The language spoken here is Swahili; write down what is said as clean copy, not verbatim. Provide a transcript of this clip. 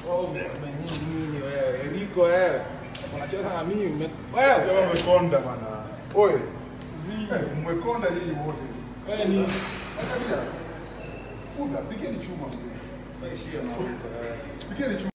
Nini wewe? Enrico wewe. Unacheza na mimi. Wewe kama umekonda bana. Oe. Mmekonda nyinyi wote. Wewe ni angalia. Kuda, pigeni chuma mzee. wewe shia na pigeni chuma.